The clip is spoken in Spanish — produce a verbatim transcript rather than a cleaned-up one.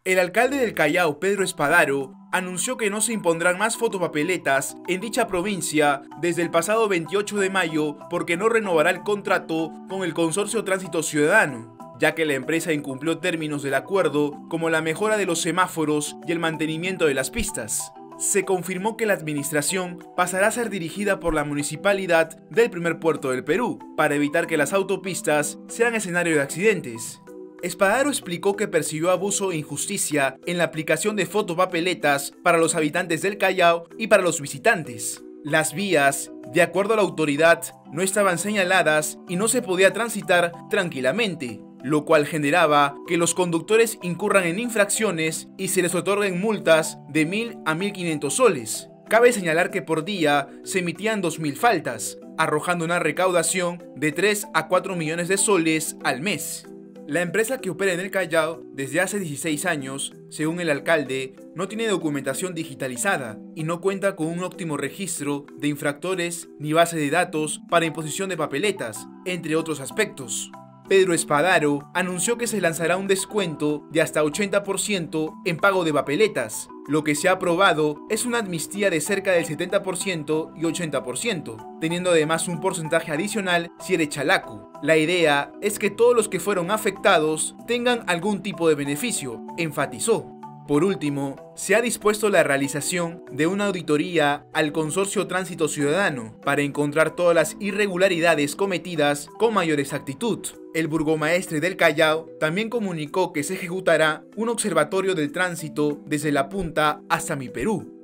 El alcalde del Callao, Pedro Espadaro, anunció que no se impondrán más fotopapeletas en dicha provincia desde el pasado veintiocho de mayo porque no renovará el contrato con el Consorcio Tránsito Ciudadano, ya que la empresa incumplió términos del acuerdo como la mejora de los semáforos y el mantenimiento de las pistas. Se confirmó que la administración pasará a ser dirigida por la municipalidad del primer puerto del Perú, para evitar que las autopistas sean escenario de accidentes. Espadaro explicó que percibió abuso e injusticia en la aplicación de fotopapeletas para los habitantes del Callao y para los visitantes. Las vías, de acuerdo a la autoridad, no estaban señaladas y no se podía transitar tranquilamente, lo cual generaba que los conductores incurran en infracciones y se les otorguen multas de mil a mil quinientos soles. Cabe señalar que por día se emitían dos mil faltas, arrojando una recaudación de tres a cuatro millones de soles al mes. La empresa, que opera en el Callao desde hace dieciséis años, según el alcalde, no tiene documentación digitalizada y no cuenta con un óptimo registro de infractores ni base de datos para imposición de papeletas, entre otros aspectos. Pedro Espadaro anunció que se lanzará un descuento de hasta ochenta por ciento en pago de papeletas. Lo que se ha aprobado es una amnistía de cerca del setenta por ciento y ochenta por ciento, teniendo además un porcentaje adicional si eres chalaco. La idea es que todos los que fueron afectados tengan algún tipo de beneficio, enfatizó. Por último, se ha dispuesto la realización de una auditoría al Consorcio Tránsito Ciudadano para encontrar todas las irregularidades cometidas con mayor exactitud. El burgomaestre del Callao también comunicó que se ejecutará un observatorio del tránsito desde La Punta hasta Mi Perú,